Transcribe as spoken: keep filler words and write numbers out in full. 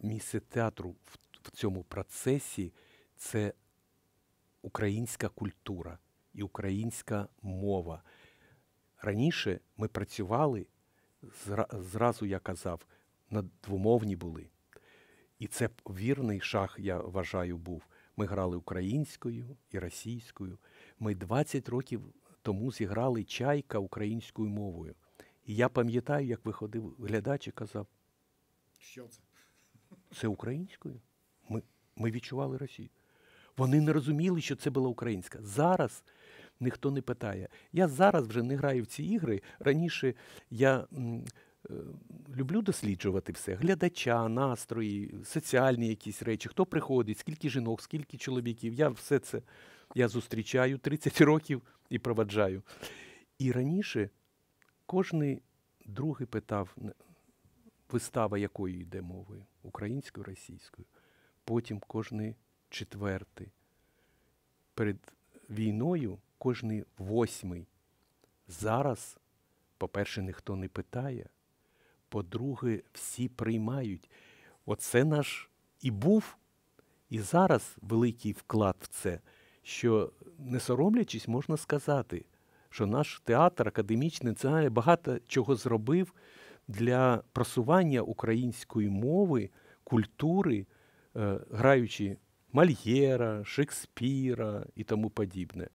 місце театру в, в цьому процесі – це українська культура і українська мова. Раніше ми працювали, зра- зразу я казав, на двомовні були. І це вірний шаг, я вважаю, був. Ми грали українською і російською. Ми двадцять років тому зіграли «Чайка» українською мовою. І я пам'ятаю, як виходив глядач і казав, Що це? це українською? Ми, ми відчували Росію. Вони не розуміли, що це була українська. Зараз ніхто не питає. Я зараз вже не граю в ці ігри. Раніше я м, е, люблю досліджувати все. Глядача, настрої, соціальні якісь речі. Хто приходить, скільки жінок, скільки чоловіків. Я все це я зустрічаю тридцять років і проваджаю. І раніше кожний другий питав, вистава якою йде мовою? Українською, російською. Потім кожний четвертий. Перед війною кожний восьмий. Зараз, по-перше, ніхто не питає. По-друге, всі приймають. Оце наш і був, і зараз великий вклад в це, що, не соромлячись, можна сказати, що наш театр академічний національний багато чого зробив для просування української мови, культури, е, граючи Мольєра, Шекспіра і тому подібне.